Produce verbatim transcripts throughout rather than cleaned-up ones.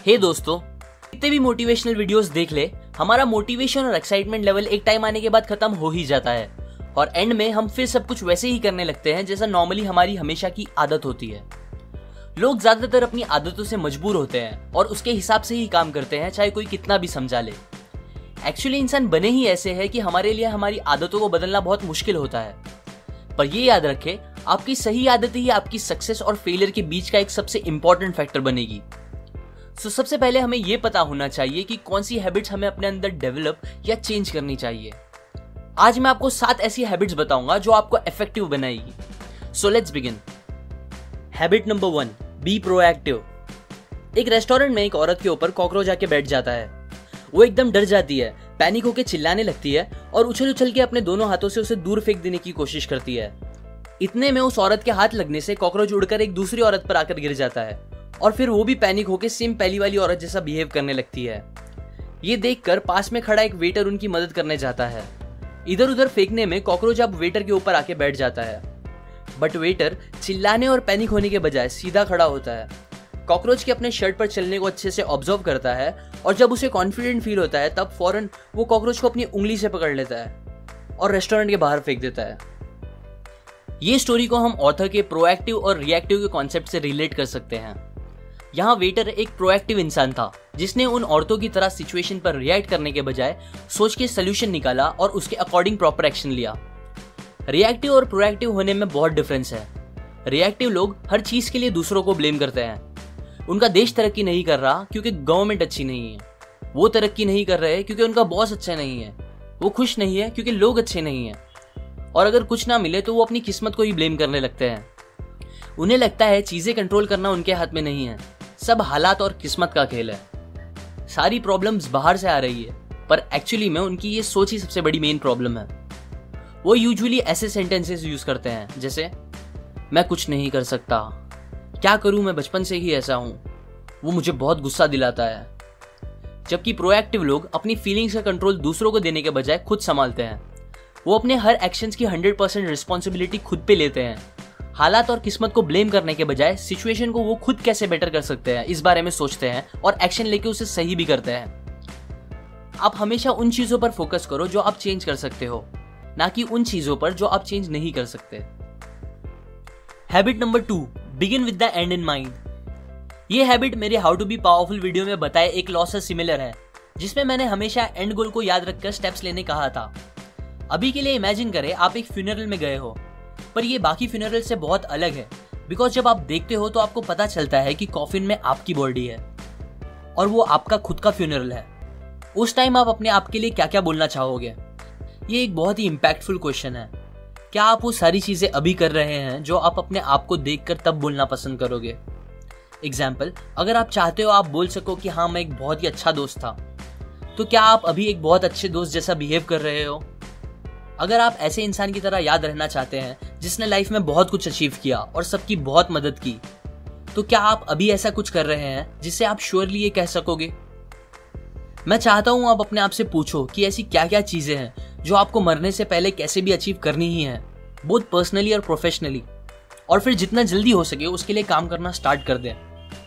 हे दोस्तों, कितने भी मोटिवेशनल वीडियोस देख ले, हमारा मोटिवेशन और एक्साइटमेंट लेवल एक टाइम आने के बाद खत्म हो ही जाता है और एंड में हम फिर सब कुछ वैसे ही करने लगते हैं जैसा नॉर्मली हमारी हमेशा की आदत होती है। लोग ज्यादातर अपनी आदतों से मजबूर होते हैं और उसके हिसाब से ही काम करते हैं, चाहे कोई कितना भी समझा ले। एक्चुअली इंसान बने ही ऐसे हैं कि हमारे लिए हमारी आदतों को बदलना बहुत मुश्किल होता है। पर ये याद रखें, आपकी सही आदत ही आपकी सक्सेस और फेलियर के बीच का एक सबसे इंपॉर्टेंट फैक्टर बनेगी। सो so, सबसे पहले हमें यह पता होना चाहिए कि कौन सी हैबिट्स हमें अपने अंदर डेवलप या चेंज करनी चाहिए। आज मैं आपको सात ऐसी हैबिट्स बताऊंगा जो आपको इफेक्टिव बनाएगी। So let's begin. Habit number one, be proactive. एक रेस्टोरेंट में एक औरत के ऊपर कॉकरोच आके बैठ जाता है। वो एकदम डर जाती है, पैनिक होकर चिल्लाने लगती है और उछल उछल के अपने दोनों हाथों से उसे दूर फेंक देने की कोशिश करती है। इतने में उस औरत के हाथ लगने से कॉकरोच उड़कर एक दूसरी औरत पर आकर गिर जाता है और फिर वो भी पैनिक होकर सेम पहली वाली औरत जैसा बिहेव करने लगती है। ये देखकर पास में खड़ा एक वेटर उनकी मदद करने जाता है। इधर उधर फेंकने में कॉकरोच अब वेटर के ऊपर आके बैठ जाता है, बट वेटर चिल्लाने और पैनिक होने के बजाय सीधा खड़ा होता है। कॉकरोच के अपने शर्ट पर चलने को अच्छे से ऑब्जर्व करता है और जब उसे कॉन्फिडेंट फील होता है तब फौरन वो कॉकरोच को अपनी उंगली से पकड़ लेता है और रेस्टोरेंट के बाहर फेंक देता है। ये स्टोरी को हम ऑथर के प्रोएक्टिव और रिएक्टिव के कॉन्सेप्ट से रिलेट कर सकते हैं। यहाँ वेटर एक प्रोएक्टिव इंसान था जिसने उन औरतों की तरह सिचुएशन पर रिएक्ट करने के बजाय सोच के सोल्यूशन निकाला और उसके अकॉर्डिंग प्रॉपर एक्शन लिया। रिएक्टिव और प्रोएक्टिव होने में बहुत डिफरेंस है। रिएक्टिव लोग हर चीज के लिए दूसरों को ब्लेम करते हैं। उनका देश तरक्की नहीं कर रहा क्योंकि गवर्नमेंट अच्छी नहीं है, वो तरक्की नहीं कर रहे क्योंकि उनका बॉस अच्छा नहीं है, वो खुश नहीं है क्योंकि लोग अच्छे नहीं हैं, और अगर कुछ ना मिले तो वो अपनी किस्मत को ही ब्लेम करने लगते हैं। उन्हें लगता है चीजें कंट्रोल करना उनके हाथ में नहीं है, सब हालात और किस्मत का खेल है। सारी प्रॉब्लम्स बाहर से आ रही है, पर एक्चुअली में उनकी ये सोच ही सबसे बड़ी मेन प्रॉब्लम है। वो यूजुअली ऐसे सेंटेंसेस यूज करते हैं जैसे मैं कुछ नहीं कर सकता, क्या करूं, मैं बचपन से ही ऐसा हूं, वो मुझे बहुत गुस्सा दिलाता है। जबकि प्रोएक्टिव लोग अपनी फीलिंग्स का कंट्रोल दूसरों को देने के बजाय खुद संभालते हैं। वो अपने हर एक्शंस की हंड्रेड परसेंट रिस्पॉन्सिबिलिटी खुद पे लेते हैं। हालात और किस्मत को ब्लेम करने के बजाय सिचुएशन को वो खुद कैसे बेटर कर सकते हैं इस बारे में सोचते हैं और एक्शन लेके उसे सही भी करते हैं। आप हमेशा उन चीजों पर फोकस करो जो आप चेंज कर सकते हो, ना कि उन चीजों पर जो आप चेंज नहीं कर सकते। Habit number two, begin with the end in mind. ये हैबिट मेरे how to be powerful video में बताए एक लॉ से सिमिलर है, जिसमें मैंने हमेशा एंड गोल को याद रखकर स्टेप्स लेने कहा था। अभी के लिए इमेजिन करें आप एक फ्यूनरल में गए हो, पर ये बाकी फ्यूनरल से बहुत अलग है, बिकॉज जब आप देखते हो तो आपको पता चलता है कि कॉफिन में आपकी बॉडी है और वो आपका खुद का फ्यूनरल है। उस टाइम आप अपने आप के लिए क्या क्या बोलना चाहोगे? ये एक बहुत ही इम्पैक्टफुल क्वेश्चन है। क्या आप वो सारी चीजें अभी कर रहे हैं जो आप अपने आप को देखकर तब बोलना पसंद करोगे? एग्जाम्पल, अगर आप चाहते हो आप बोल सको कि हाँ मैं एक बहुत ही अच्छा दोस्त था, तो क्या आप अभी एक बहुत अच्छे दोस्त जैसा बिहेव कर रहे हो? अगर आप ऐसे इंसान की तरह याद रहना चाहते हैं जिसने लाइफ में बहुत कुछ अचीव किया और सबकी बहुत मदद की, तो क्या आप अभी ऐसा कुछ कर रहे हैं जिससे आप श्योरली ये कह सकोगे? मैं चाहता हूं आप अपने आप से पूछो कि ऐसी क्या क्या चीजें हैं जो आपको मरने से पहले कैसे भी अचीव करनी ही है, बोथ पर्सनली और प्रोफेशनली, और फिर जितना जल्दी हो सके उसके लिए काम करना स्टार्ट कर दें।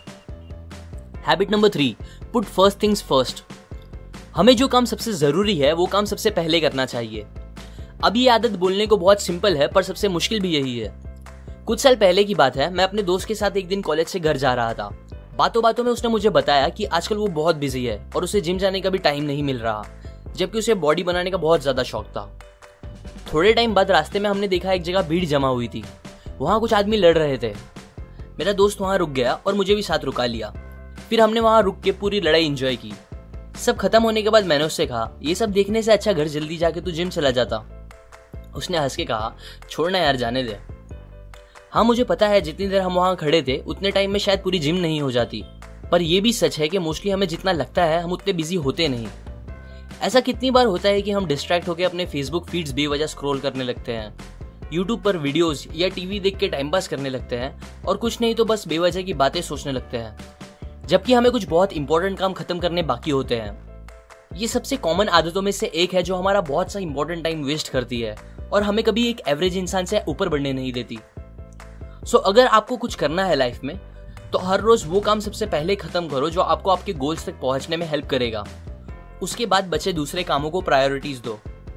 Habit number three, put first things first. हमें जो काम सबसे जरूरी है वो काम सबसे पहले करना चाहिए। अब ये आदत बोलने को बहुत सिंपल है, पर सबसे मुश्किल भी यही है। कुछ साल पहले की बात है, मैं अपने दोस्त के साथ एक दिन कॉलेज से घर जा रहा था। बातों बातों में उसने मुझे बताया कि आजकल वो बहुत बिजी है और उसे जिम जाने का भी टाइम नहीं मिल रहा, जबकि उसे बॉडी बनाने का बहुत ज्यादा शौक था। थोड़े टाइम बाद रास्ते में हमने देखा एक जगह भीड़ जमा हुई थी। वहां कुछ आदमी लड़ रहे थे। मेरा दोस्त वहां रुक गया और मुझे भी साथ रुका लिया। फिर हमने वहां रुक के पूरी लड़ाई एंजॉय की। सब खत्म होने के बाद मैंने उससे कहा, ये सब देखने से अच्छा घर जल्दी जाके तू जिम चला जाता। उसने हंस के कहा, छोड़ना यार, जाने दे। हाँ, मुझे पता है जितनी देर हम वहां खड़े थे उतने टाइम में शायद पूरी जिम नहीं हो जाती, पर यह भी सच है कि मोस्टली हमें जितना लगता है हम उतने बिजी होते नहीं। ऐसा कितनी बार होता है कि हम डिस्ट्रैक्ट होकर अपने फेसबुक फीड्स बेवजह स्क्रॉल करने लगते हैं, यूट्यूब पर वीडियोस या टीवी देख के टाइम पास करने लगते हैं, और कुछ नहीं तो बस बेवजह की बातें सोचने लगते हैं, जबकि हमें कुछ बहुत इंपॉर्टेंट काम खत्म करने बाकी होते हैं। ये सबसे कॉमन आदतों में से एक है जो हमारा बहुत सा इंपॉर्टेंट टाइम वेस्ट करती है और हमें कभी एक एवरेज इंसान से ऊपर बढ़ने नहीं देती। सो so, अगर आपको कुछ करना है लाइफ में, तो हर रोज वो काम सबसे पहले खत्म करो जो आपको आपके गोल्स तक पहुंचने में हेल्प करेगा। उसके बाद बचे दूसरे कामों को प्रायोरिटीज दो।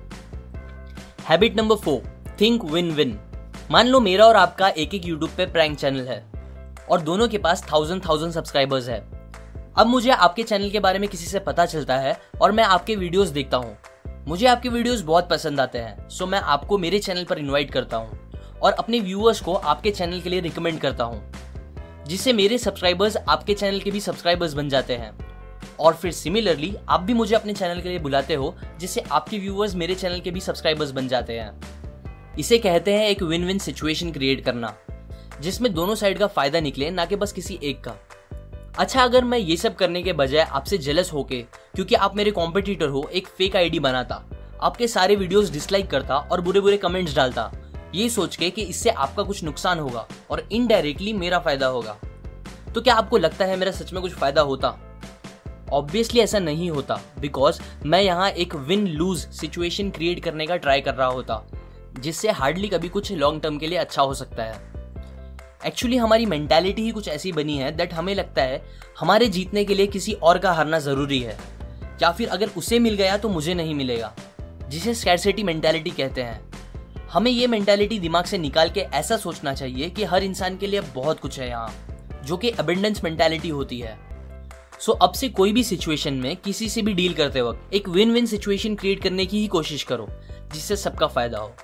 Habit number four, think win win. मान लो मेरा और आपका एक एक यूट्यूब पे प्रैंक चैनल है और दोनों के पास थाउजेंड थाउजेंड सब्सक्राइबर्स है। अब मुझे आपके चैनल के बारे में किसी से पता चलता है और मैं आपके वीडियोस देखता हूँ। मुझे आपके वीडियोस बहुत पसंद आते हैं, सो मैं आपको मेरे चैनल पर इनवाइट करता हूँ और अपने व्यूअर्स को आपके चैनल के लिए रिकमेंड करता हूँ, जिससे मेरे सब्सक्राइबर्स आपके चैनल के भी सब्सक्राइबर्स बन जाते हैं। और फिर सिमिलरली आप भी मुझे अपने चैनल के लिए बुलाते हो, जिससे आपके व्यूअर्स मेरे चैनल के भी सब्सक्राइबर्स बन जाते हैं। इसे कहते हैं एक विन विन सिचुएशन क्रिएट करना, जिसमें दोनों साइड का फायदा निकले, ना कि बस किसी एक का। अच्छा, अगर मैं ये सब करने के बजाय आपसे जेलस होके, क्योंकि आप मेरे कॉम्पिटिटर हो, एक फेक आईडी बनाता, आपके सारे वीडियोस डिसलाइक करता और बुरे बुरे कमेंट्स डालता, ये सोच के कि इससे आपका कुछ नुकसान होगा और इनडायरेक्टली मेरा फायदा होगा, तो क्या आपको लगता है मेरा सच में कुछ फायदा होता? ऑब्वियसली ऐसा नहीं होता, बिकॉज मैं यहाँ एक विन लूज सिचुएशन क्रिएट करने का ट्राई कर रहा होता, जिससे हार्डली कभी कुछ लॉन्ग टर्म के लिए अच्छा हो सकता है। एक्चुअली हमारी मेंटालिटी ही कुछ ऐसी बनी है दैट हमें लगता है हमारे जीतने के लिए किसी और का हारना जरूरी है, या फिर अगर उसे मिल गया तो मुझे नहीं मिलेगा, जिसे स्कैरसिटी मेंटालिटी कहते हैं। हमें ये मेंटालिटी दिमाग से निकाल के ऐसा सोचना चाहिए कि हर इंसान के लिए बहुत कुछ है यहाँ, जो कि अबंडेंस मेंटालिटी होती है। सो so, अब से कोई भी सिचुएशन में किसी से भी डील करते वक्त एक विन विन सिचुएशन क्रिएट करने की ही कोशिश करो, जिससे सबका फायदा हो।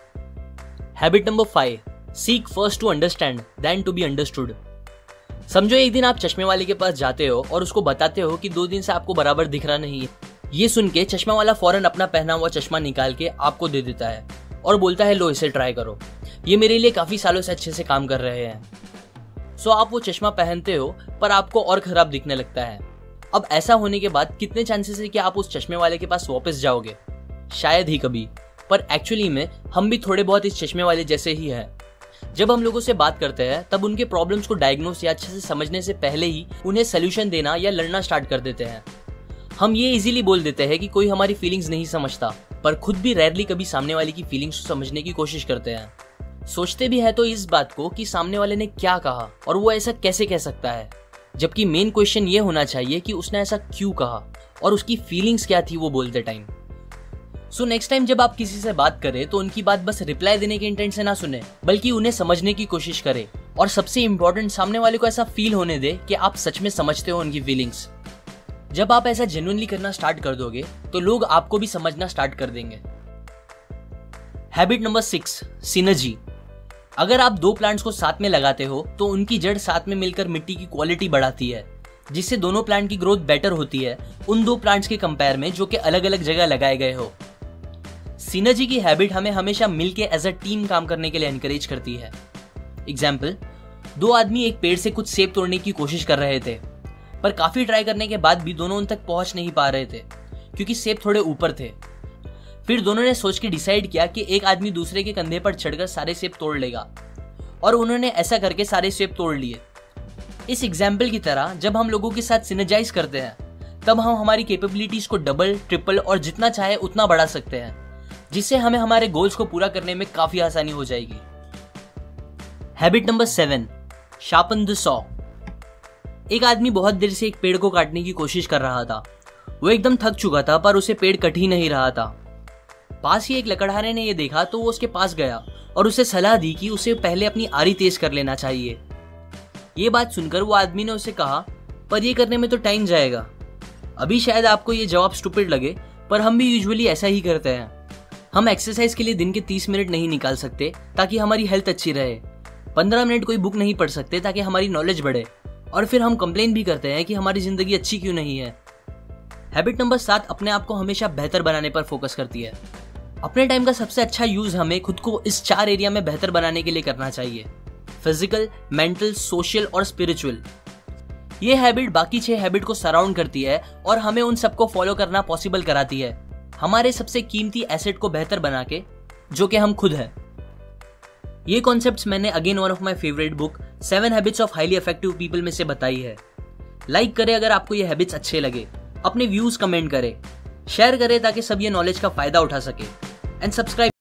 Habit number five, seek first to understand then to be understood. समझो एक दिन आप चश्मे वाले के पास जाते हो और उसको बताते हो कि दो दिन से आपको बराबर दिख रहा नहीं है। ये सुन के चश्मा वाला फौरन अपना पहना हुआ चश्मा निकाल के आपको दे देता है और बोलता है, लो इसे ट्राई करो, ये मेरे लिए काफी सालों से अच्छे से काम कर रहे हैं। सो आप वो चश्मा पहनते हो पर आपको और खराब दिखने लगता है। अब ऐसा होने के बाद कितने चांसेस है कि आप उस चश्मे वाले के पास वापस जाओगे? शायद ही कभी। पर एक्चुअली में हम भी थोड़े बहुत इस चश्मे वाले जैसे ही हैं। जब हम लोगों से बात करते हैं तब उनके प्रॉब्लम्स को डायग्नोस या अच्छे से समझने से पहले ही उन्हें सोल्यूशन देना या लड़ना स्टार्ट कर देते हैं। हम ये इजीली बोल देते हैं कि कोई हमारी फीलिंग्स नहीं समझता, पर खुद भी रेयरली कभी सामने वाले की फीलिंग्स समझने की कोशिश करते हैं। सोचते भी है तो इस बात को कि सामने वाले ने क्या कहा और वो ऐसा कैसे कह सकता है, जबकि मेन क्वेश्चन ये होना चाहिए कि उसने ऐसा क्यों कहा और उसकी फीलिंग्स क्या थी वो बोलते टाइम। सो नेक्स्ट टाइम जब आप किसी से बात करें तो उनकी बात बस रिप्लाई देने के इंटेंट से ना सुने, बल्कि उन्हें समझने की कोशिश करें। और सबसे इंपॉर्टेंट, सामने वाले को ऐसा फील होने दे कि आप सच में समझते हो उनकी फीलिंग्स। जब आप ऐसा जेन्युइनली करना स्टार्ट कर दोगे तो लोग आपको भी समझना स्टार्ट कर देंगे। Habit number six, synergy. अगर आप दो प्लांट्स को साथ में लगाते हो तो उनकी जड़ साथ में मिलकर मिट्टी की क्वालिटी बढ़ाती है, जिससे दोनों प्लांट की ग्रोथ बेटर होती है उन दो प्लांट्स के कंपेयर में जो कि अलग अलग जगह लगाए गए हो। सिनर्जी की हैबिट हमें हमेशा मिलके एज अ टीम काम करने के लिए एनकरेज करती है। एग्जाम्पल, दो आदमी एक पेड़ से कुछ सेब तोड़ने की कोशिश कर रहे थे, पर काफी ट्राई करने के बाद भी दोनों उन तक पहुंच नहीं पा रहे थे क्योंकि सेब थोड़े ऊपर थे। फिर दोनों ने सोच के डिसाइड किया कि एक आदमी दूसरे के कंधे पर चढ़कर सारे सेब तोड़ लेगा, और उन्होंने ऐसा करके सारे सेब तोड़ लिए। इस एग्जाम्पल की तरह जब हम लोगों के साथ सिनर्जाइज करते हैं तब हम हमारी कैपेबिलिटीज को डबल, ट्रिपल और जितना चाहे उतना बढ़ा सकते हैं, जिससे हमें हमारे गोल्स को पूरा करने में काफी आसानी हो जाएगी। Habit number seven, sharpen the saw. एक आदमी बहुत देर से एक पेड़ को काटने की कोशिश कर रहा था। वो एकदम थक चुका था पर उसे पेड़ कट ही नहीं रहा था। पास ही एक लकड़हारे ने यह देखा तो वो उसके पास गया और उसे सलाह दी कि उसे पहले अपनी आरी तेज कर लेना चाहिए। ये बात सुनकर वो आदमी ने उसे कहा, पर ये करने में तो टाइम जाएगा। अभी शायद आपको ये जवाब स्टूपिड लगे, पर हम भी यूजुअली ऐसा ही करते हैं। हम एक्सरसाइज के लिए दिन के तीस मिनट नहीं निकाल सकते ताकि हमारी हेल्थ अच्छी रहे, पंद्रह मिनट कोई बुक नहीं पढ़ सकते ताकि हमारी नॉलेज बढ़े, और फिर हम कंप्लेन भी करते हैं कि हमारी जिंदगी अच्छी क्यों नहीं है। हैबिट नंबर सात अपने आप को हमेशा बेहतर बनाने पर फोकस करती है। अपने टाइम का सबसे अच्छा यूज हमें खुद को इस चार एरिया में बेहतर बनाने के लिए करना चाहिए: फिजिकल, मेंटल, सोशल और स्पिरिचुअल। ये हैबिट बाकी छह हैबिट को सराउंड करती है और हमें उन सबको फॉलो करना पॉसिबल कराती है, हमारे सबसे कीमती एसेट को बेहतर बना के, जो कि हम खुद हैं। ये कॉन्सेप्ट्स मैंने again one of my favourite book seven habits of highly effective people में से बताई है। लाइक करें अगर आपको ये हैबिट्स अच्छे लगे, अपने व्यूज कमेंट करें, शेयर करें ताकि सब ये नॉलेज का फायदा उठा सके, एंड सब्सक्राइब